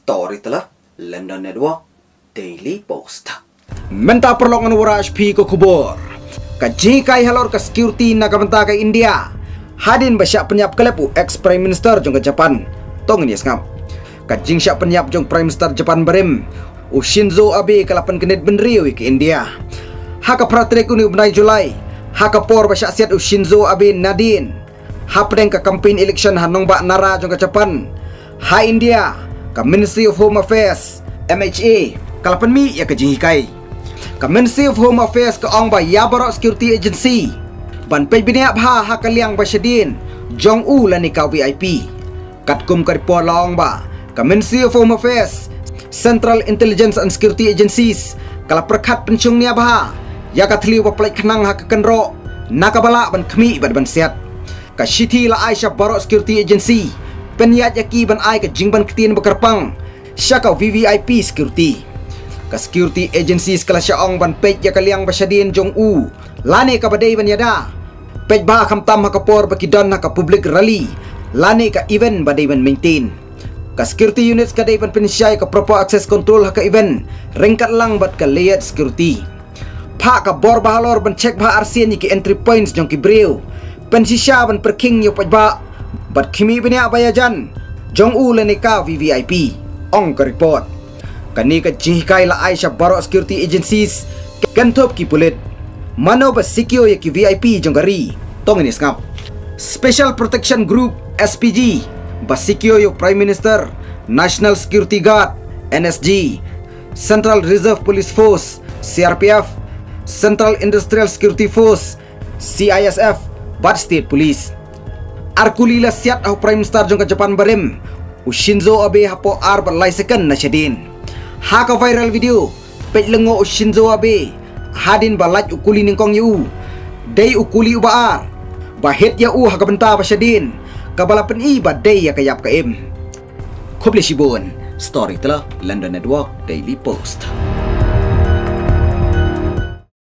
Story telah London Network Daily Post. Menta perlongan wara HP ko kubur. Kaji kai halor ke security na kabanta ke India. Hadin basyak penyap kelepu ex Prime Minister jong ke Japan. Tong ini ngam. Kajing syak penyap jong Prime Minister Japan berim. Shinzo Abe kalapan kenit benriu ke India. Haka pratrek uni benai Julai. Haka por basyak siat Shinzo Abe Nadine. Hapdeng ke campaign election hanong bak nara jong ke Japan. Ha India ke Ministry of Home Affairs MHA kalapan mi ya ke jihikai. Ke Ministry of Home Affairs ke ong ba Yabarok Security Agency. Ban pej biniap ha kaliang ba syadin jong u lani ka VIP. Katkum ka report laong ba ke Ministry of Home Affairs Central Intelligence and Security Agencies kala perkat pencung ni abha ya ka thliu ba plek khnang ha ka kenro nakabala ban khmi ban siat ka shiti la Aisha Barok Security Agency penyat yaki ban ai ke jingban ketin bekerpang syaka VVIP security ka security agencies kala syaong ban pej ya kaliang basyadin jong u lani ka badai ban yada pej ba kam tam ha kapor bakidon ha ka public rally lani ka event badai ban maintain ka security units kadai ban pensyai ka proper access control ha ka event ringkat lang bat ka layered security pha ka bor bahalor ban check ba RCN ki entry points jong ki breu pensisya ban perking yo pej ba bat kimi benya bayajan jong u lani ka VVIP ong ka report kani ka jihikai la Aisha Barok Security Agencies kantop ki pulit mano ba sikyo ya ki VIP jong gari tong ini ngap Special Protection Group SPG ba sikyo yo Prime Minister National Security Guard NSG Central Reserve Police Force CRPF Central Industrial Security Force CISF bat State Police Arkulila siat au Prime Minister jong ka Japan barim Shinzo Abe hapo arba lai second na syadin. Haka viral video pej lengo Shinzo Abe hadin balaj ukuli ningkong yu. Day ukuli ubaar. Bahit ya u haka benta pa syadin. Kabalapan iba day ya kayap kaim. Kubli Shibun, Story telah London Network Daily Post.